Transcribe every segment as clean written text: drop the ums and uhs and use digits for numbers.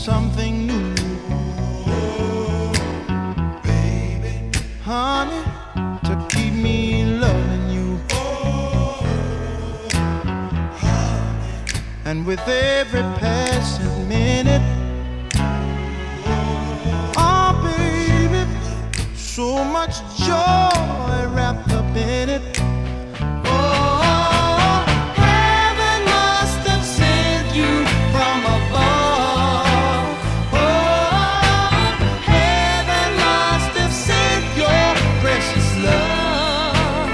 something new. Baby, honey, to keep me loving you. And with every passing minute, oh baby, so much joy wrapped up in it. Oh, heaven must have sent you from above. Oh, heaven must have sent your precious love.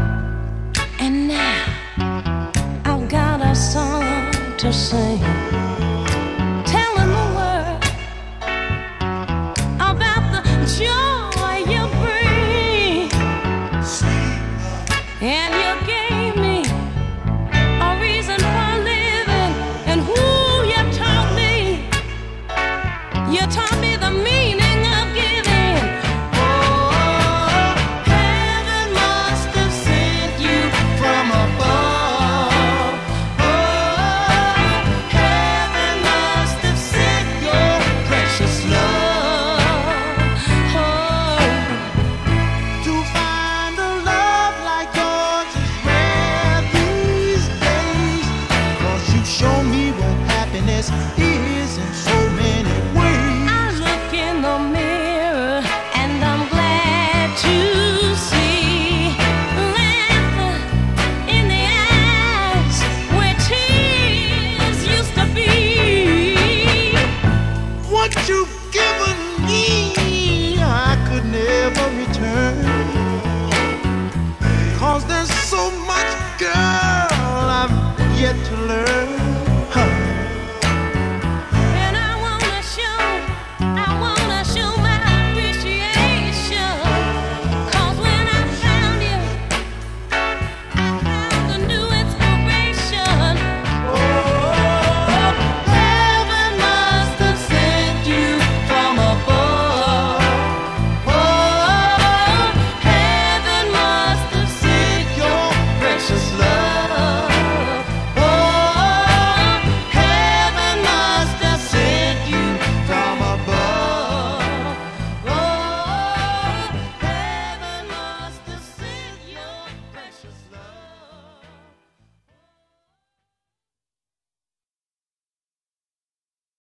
Oh, and now I've got a song to sing.